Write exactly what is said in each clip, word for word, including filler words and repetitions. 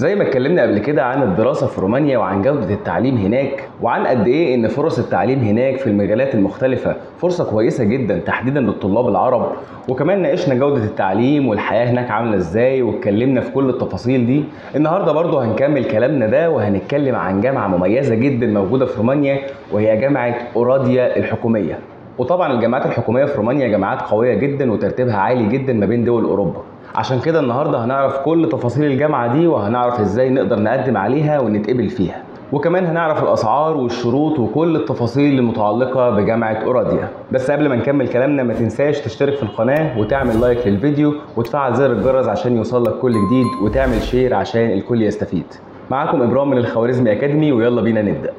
زي ما اتكلمنا قبل كده عن الدراسة في رومانيا وعن جودة التعليم هناك وعن قد ايه ان فرص التعليم هناك في المجالات المختلفة فرصة كويسة جدا تحديدا للطلاب العرب، وكمان ناقشنا جودة التعليم والحياة هناك عاملة ازاي واتكلمنا في كل التفاصيل دي. النهاردة برضو هنكمل كلامنا ده وهنتكلم عن جامعة مميزة جدا موجودة في رومانيا، وهي جامعة أوراديا الحكومية. وطبعا الجامعات الحكومية في رومانيا جامعات قوية جدا وترتيبها عالي جدا ما بين دول أوروبا. عشان كده النهارده هنعرف كل تفاصيل الجامعة دي وهنعرف ازاي نقدر نقدم عليها ونتقبل فيها، وكمان هنعرف الأسعار والشروط وكل التفاصيل المتعلقة بجامعة أوراديا. بس قبل ما نكمل كلامنا ما تنساش تشترك في القناة وتعمل لايك للفيديو وتفعل زر الجرس عشان يوصلك كل جديد وتعمل شير عشان الكل يستفيد. معاكم إبراهيم من الخوارزمي أكاديمي ويلا بينا نبدأ.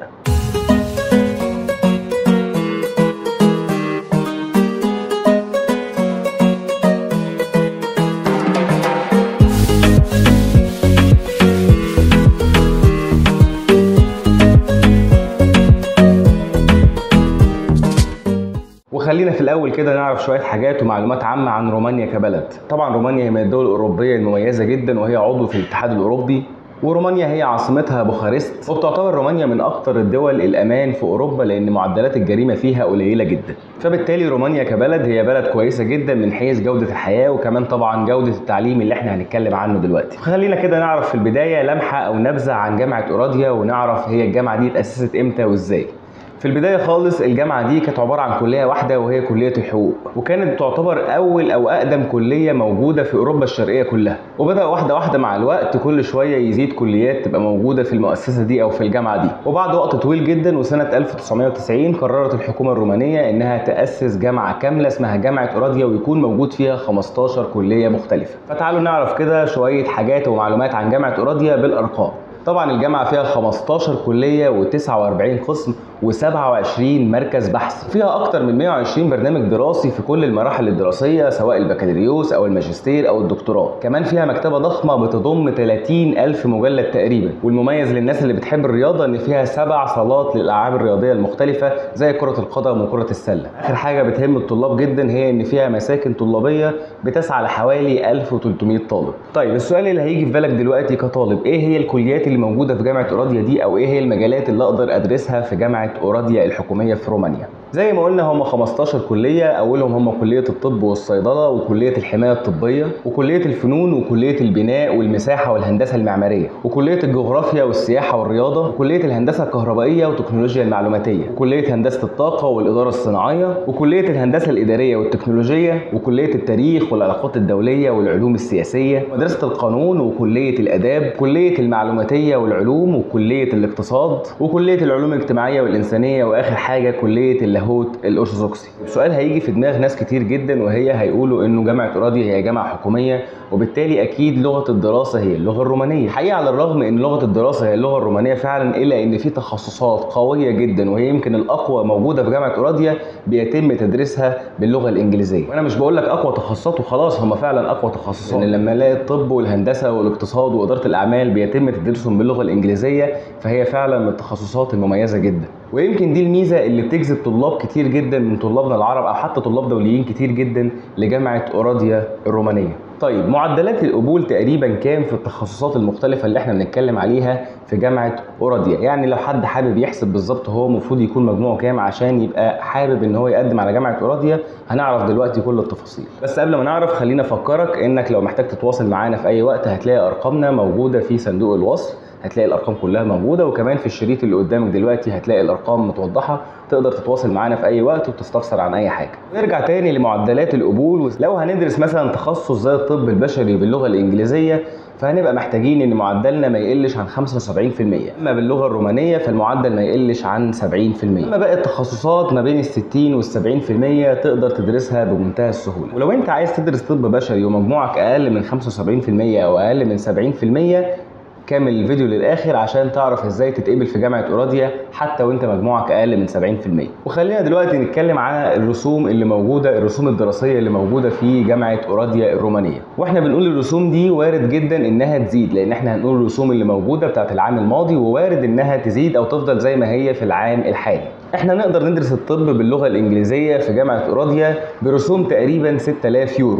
وخلينا في الاول كده نعرف شويه حاجات ومعلومات عامه عن رومانيا كبلد. طبعا رومانيا هي من الدول الاوروبيه المميزه جدا وهي عضو في الاتحاد الاوروبي، ورومانيا هي عاصمتها بوخارست، وبتعتبر رومانيا من اكثر الدول الامان في اوروبا لان معدلات الجريمه فيها قليله جدا. فبالتالي رومانيا كبلد هي بلد كويسه جدا من حيث جوده الحياه وكمان طبعا جوده التعليم اللي احنا هنتكلم عنه دلوقتي. خلينا كده نعرف في البدايه لمحه او نبذه عن جامعه أوراديا ونعرف هي الجامعه دي اتاسست امتى وازاي. في البداية خالص الجامعة دي كانت عبارة عن كلية واحدة وهي كلية الحقوق، وكانت تعتبر أول أو أقدم كلية موجودة في أوروبا الشرقية كلها، وبدأ واحدة واحدة مع الوقت كل شوية يزيد كليات تبقى موجودة في المؤسسة دي أو في الجامعة دي. وبعد وقت طويل جدا وسنة ألف وتسعمائة وتسعين قررت الحكومة الرومانية إنها تأسس جامعة كاملة اسمها جامعة أوراديا ويكون موجود فيها خمستاشر كلية مختلفة. فتعالوا نعرف كده شوية حاجات ومعلومات عن جامعة أوراديا بالأرقام. طبعا الجامعة فيها خمستاشر كلية وتسعة وأربعين قسم وسبعة وعشرين مركز بحث، فيها أكتر من مائة وعشرين برنامج دراسي في كل المراحل الدراسية سواء البكالوريوس أو الماجستير أو الدكتوراه. كمان فيها مكتبة ضخمة بتضم ثلاثين ألف مجلد تقريبا، والمميز للناس اللي بتحب الرياضة إن فيها سبع صالات للألعاب الرياضية المختلفة زي كرة القدم وكرة السلة. آخر حاجة بتهم الطلاب جدا هي إن فيها مساكن طلابية بتسعى لحوالي ألف وثلاثمائة طالب. طيب السؤال اللي هيجي في بالك دلوقتي كطالب، إيه هي الكليات اللي موجودة في جامعة أوراديا دي أو إيه هي المجالات اللي أقدر أدرسها في جامعة أوراديا الحكومية في رومانيا؟ زي ما قلنا هم خمستاشر كلية، أولهم هم كلية الطب والصيدلة وكلية الحماية الطبية وكلية الفنون وكلية البناء والمساحة والهندسة المعمارية وكلية الجغرافيا والسياحة والرياضة وكلية الهندسة الكهربائية وتكنولوجيا المعلوماتية وكلية هندسة الطاقة والإدارة الصناعية وكلية الهندسة الإدارية والتكنولوجية وكلية التاريخ والعلاقات الدولية والعلوم السياسية ومدرسة القانون وكلية الآداب وكلية المعلوماتية والعلوم وكلية الاقتصاد وكلية العلوم الاجتماعية والإنسانية وآخر حاجة كلية اللاهوت الأرثوذكسي. السؤال هيجي في دماغ ناس كتير جدا وهي هيقولوا إنه جامعة أوراديا هي جامعة حكومية وبالتالي أكيد لغة الدراسة هي اللغة الرومانية. الحقيقة على الرغم إن لغة الدراسة هي اللغة الرومانية فعلا، إلا إن في تخصصات قوية جدا وهي يمكن الأقوى موجودة في جامعة أوراديا بيتم تدريسها باللغة الإنجليزية. وأنا مش بقول لك أقوى تخصصات وخلاص، هم فعلا أقوى تخصصات، لأن لما نلاقي الطب والهندسة والاقتصاد وإدارة الأعمال بيتم تدريسهم باللغة الإنجليزية فهي فعلا من التخصصات المميزة جدا. ويمكن دي الميزة اللي بتجذب طلاب كتير جدا من طلابنا العرب أو حتى طلاب دوليين كتير جدا لجامعة أوراديا الرومانية. طيب معدلات القبول تقريبا كام في التخصصات المختلفة اللي احنا بنتكلم عليها في جامعة أوراديا؟ يعني لو حد حابب يحسب بالظبط هو المفروض يكون مجموعه كام عشان يبقى حابب ان هو يقدم على جامعة أوراديا، هنعرف دلوقتي كل التفاصيل. بس قبل ما نعرف خلينا افكرك انك لو محتاج تتواصل معانا في اي وقت هتلاقي ارقامنا موجودة في صندوق الوصف، هتلاقي الارقام كلها موجوده، وكمان في الشريط اللي قدامك دلوقتي هتلاقي الارقام متوضحه، تقدر تتواصل معانا في اي وقت وتستفسر عن اي حاجه. نرجع تاني لمعدلات القبول. لو هندرس مثلا تخصص زي الطب البشري باللغه الانجليزيه فهنبقى محتاجين ان معدلنا ما يقلش عن خمسة وسبعين في المية، اما باللغه الرومانيه فالمعدل ما يقلش عن سبعين في المية. اما باقي التخصصات ما بين ال ستين وال سبعين في المية تقدر تدرسها بمنتهى السهوله. ولو انت عايز تدرس طب بشري ومجموعك اقل من خمسة وسبعين في المية او اقل من سبعين في المية كمل الفيديو للاخر عشان تعرف ازاي تتقبل في جامعه أوراديا حتى وانت مجموعك اقل من سبعين في المية. وخلينا دلوقتي نتكلم على الرسوم اللي موجوده، الرسوم الدراسيه اللي موجوده في جامعه أوراديا الرومانيه. واحنا بنقول الرسوم دي وارد جدا انها تزيد، لان احنا هنقول الرسوم اللي موجوده بتاعت العام الماضي ووارد انها تزيد او تفضل زي ما هي في العام الحالي. احنا نقدر ندرس الطب باللغه الانجليزيه في جامعه أوراديا برسوم تقريبا ستة آلاف يورو،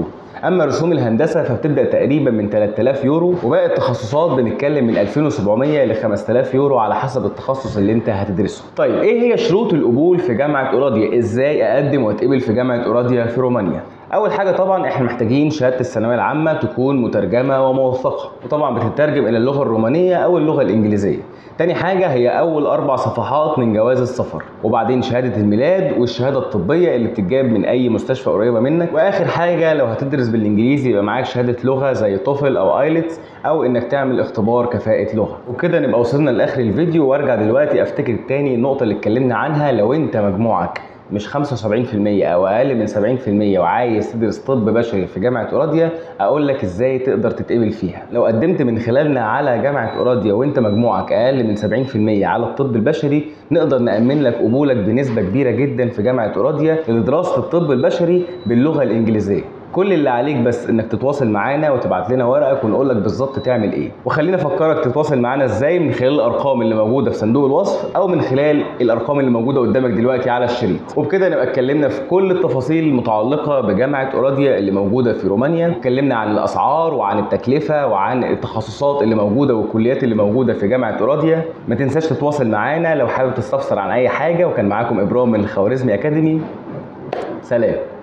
اما رسوم الهندسه فبتبدا تقريبا من ثلاثة آلاف يورو، وباقي التخصصات بنتكلم من ألفين وسبعمية ل خمسة آلاف يورو على حسب التخصص اللي انت هتدرسه. طيب ايه هي شروط القبول في جامعه اوراديا؟ ازاي اقدم واتقبل في جامعه اوراديا في رومانيا؟ اول حاجه طبعا احنا محتاجين شهاده الثانويه العامه تكون مترجمه وموثقه، وطبعا بتترجم الى اللغه الرومانيه او اللغه الانجليزيه. تاني حاجه هي اول اربع صفحات من جواز السفر، وبعدين شهاده الميلاد والشهاده الطبيه اللي بتتجاب من اي مستشفى قريبه منك، واخر حاجه لو هتدرس بالانجليزي يبقى معاك شهاده لغه زي توفل او ايلتس، او انك تعمل اختبار كفاءه لغه. وبكده نبقى وصلنا لاخر الفيديو، وارجع دلوقتي افتكر تاني النقطه اللي اتكلمنا عنها. لو انت مجموعك مش خمسة وسبعين في المية او اقل من سبعين في المية وعايز تدرس طب بشري في جامعه اوراديا، اقول لك ازاي تقدر تتقبل فيها. لو قدمت من خلالنا على جامعه اوراديا وانت مجموعك اقل من سبعين في المية على الطب البشري، نقدر نامن لك قبولك بنسبه كبيره جدا في جامعه اوراديا لدراسه الطب البشري باللغه الانجليزيه. كل اللي عليك بس انك تتواصل معانا وتبعت لنا ورقك ونقول لك بالظبط تعمل ايه. وخلينا افكرك تتواصل معانا ازاي، من خلال الارقام اللي موجوده في صندوق الوصف او من خلال الارقام اللي موجوده قدامك دلوقتي على الشريط. وبكده نبقى اتكلمنا في كل التفاصيل المتعلقه بجامعه اوراديا اللي موجوده في رومانيا، اتكلمنا عن الاسعار وعن التكلفه وعن التخصصات اللي موجوده والكليات اللي موجوده في جامعه اوراديا. ما تنساش تتواصل معانا لو حابب تستفسر عن اي حاجه، وكان معاكم ابراهيم من الخوارزمي اكاديمي. سلام.